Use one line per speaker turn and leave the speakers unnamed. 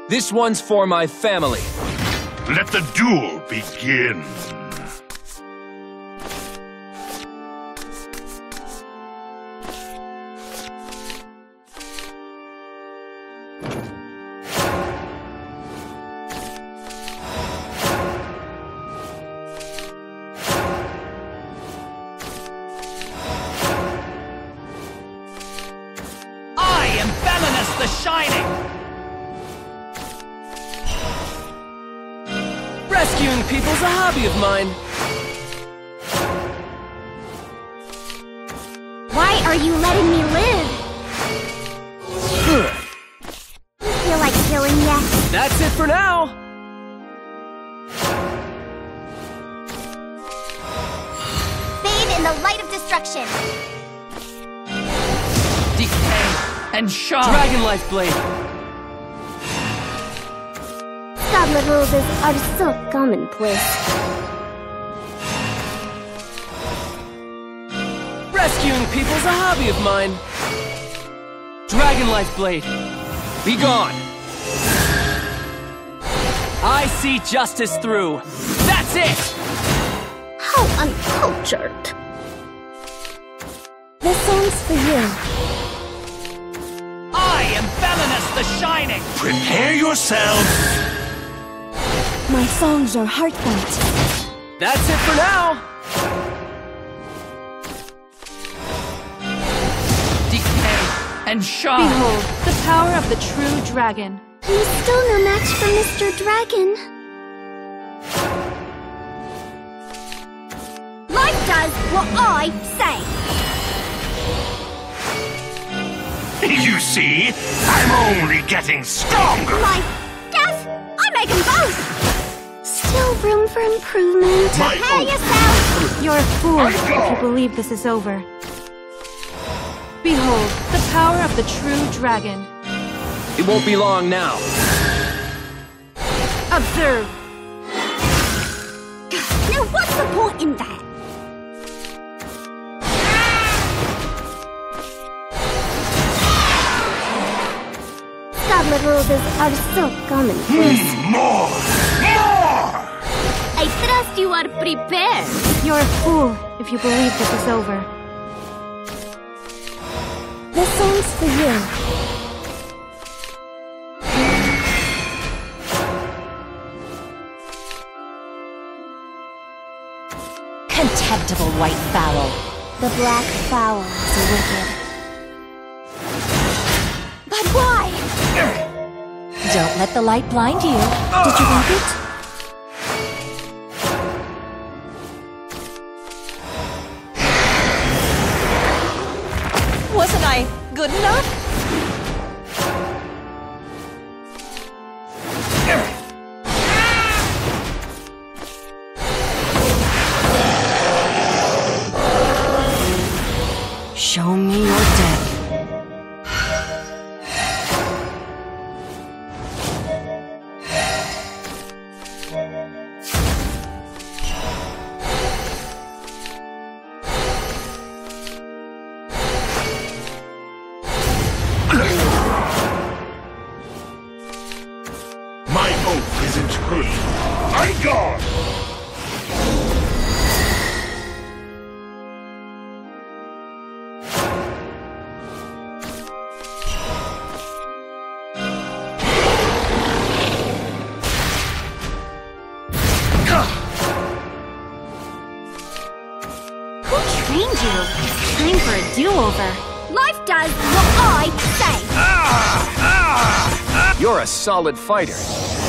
This one's for my family.
Let the duel begin.
I am Feminist the Shining!
Rescuing people's a hobby of mine.
Why are you letting me live? You feel like killing yet?
That's it for now.
Bathe in the light of destruction.
Decay and shine!
Dragon Life Blade.
Goblet roses are so commonplace.
Rescuing people's a hobby of mine. Dragon Life Blade. Be gone. I see justice through. That's it!
How uncultured. This song's for you.
I am Feminist the Shining!
Prepare yourselves.
My songs are heartfelt.
That's it for now.
Decay and shine!
Behold, the power of the true dragon.
I'm still no match for Mr. Dragon. Life does what I say.
You see, I'm only getting stronger.
My death, I make them both. Still room for improvement.
My
Prepare
oath.
yourself.
You're a fool
I'm
if
gone.
you believe this is over. Behold, the power of the true dragon.
It won't be long now.
Observe!
Now what's the point in that? Goblet roses are so commonplace.
More!
I trust you are prepared.
You're a fool if you believe this is over.
This song's for you.
Contemptible white fowl.
The black fowl is wicked. But why?
Don't let the light blind you.
Did you want it?
Wasn't I good enough? Show me your death.
My oath isn't good. I'm gone.
Who trained you? Time for a do-over. Life does what I say.
You're a solid fighter.